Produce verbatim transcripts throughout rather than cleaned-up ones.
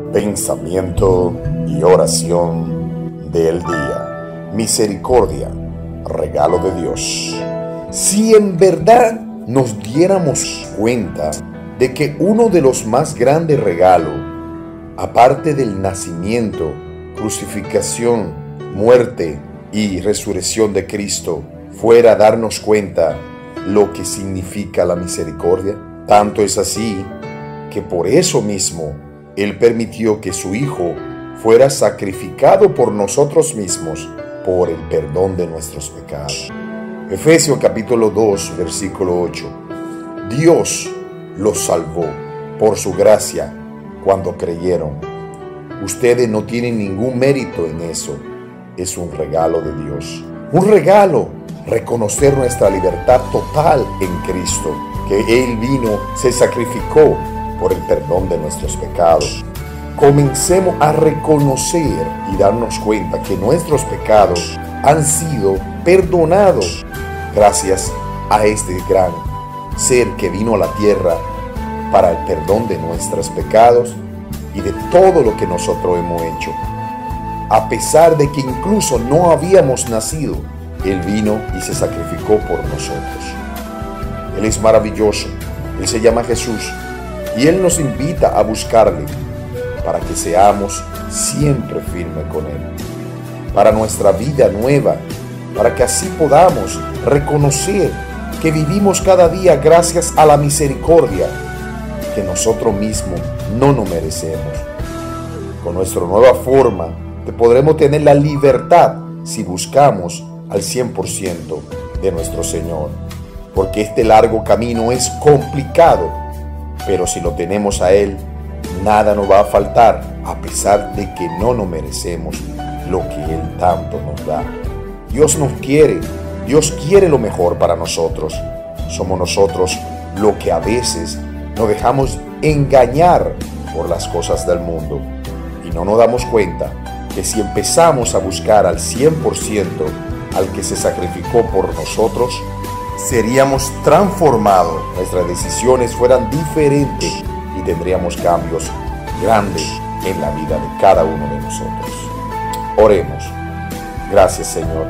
Pensamiento y oración del día. Misericordia, regalo de Dios. Si en verdad nos diéramos cuenta de que uno de los más grandes regalos, aparte del nacimiento, crucifixión, muerte y resurrección de Cristo, fuera darnos cuenta lo que significa la misericordia, tanto es así que por eso mismo Él permitió que su Hijo fuera sacrificado por nosotros mismos por el perdón de nuestros pecados. Efesios capítulo dos, versículo ocho. Dios los salvó por su gracia cuando creyeron. Ustedes no tienen ningún mérito en eso. Es un regalo de Dios. Un regalo, reconocer nuestra libertad total en Cristo, que Él vino, se sacrificó por el perdón de nuestros pecados. Comencemos a reconocer y darnos cuenta que nuestros pecados han sido perdonados gracias a este gran ser que vino a la tierra para el perdón de nuestros pecados y de todo lo que nosotros hemos hecho. A pesar de que incluso no habíamos nacido, Él vino y se sacrificó por nosotros. Él es maravilloso, Él se llama Jesús y Él nos invita a buscarle para que seamos siempre firmes con Él, para nuestra vida nueva, para que así podamos reconocer que vivimos cada día gracias a la misericordia que nosotros mismos no nos merecemos. Con nuestra nueva forma de podremos tener la libertad si buscamos al cien por ciento de nuestro Señor, porque este largo camino es complicado, pero si lo tenemos a Él, nada nos va a faltar, a pesar de que no nos merecemos lo que Él tanto nos da. Dios nos quiere, Dios quiere lo mejor para nosotros. Somos nosotros lo que a veces nos dejamos engañar por las cosas del mundo y no nos damos cuenta que si empezamos a buscar al cien por ciento al que se sacrificó por nosotros, seríamos transformados, nuestras decisiones fueran diferentes y tendríamos cambios grandes en la vida de cada uno de nosotros. Oremos. Gracias, Señor.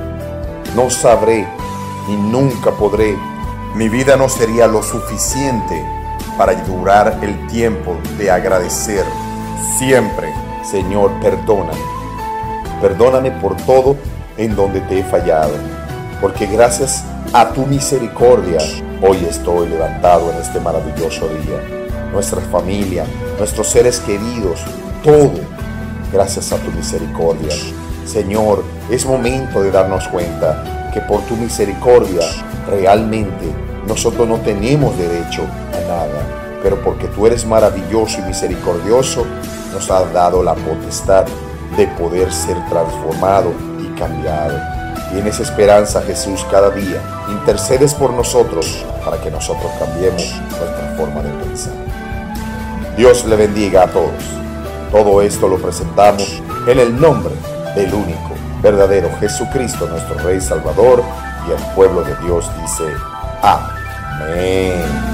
No sabré ni nunca podré. Mi vida no sería lo suficiente para durar el tiempo de agradecer. Siempre, Señor, perdóname. Perdóname por todo en donde te he fallado, porque gracias a tu misericordia hoy estoy levantado en este maravilloso día. Nuestra familia, nuestros seres queridos, todo gracias a tu misericordia. Señor, es momento de darnos cuenta que por tu misericordia realmente nosotros no tenemos derecho a nada, pero porque tú eres maravilloso y misericordioso, nos has dado la potestad de poder ser transformado y cambiado. Tienes esperanza, Jesús, cada día. Intercedes por nosotros para que nosotros cambiemos nuestra forma de pensar. Dios le bendiga a todos. Todo esto lo presentamos en el nombre del único, verdadero Jesucristo, nuestro Rey Salvador, y el pueblo de Dios dice: amén.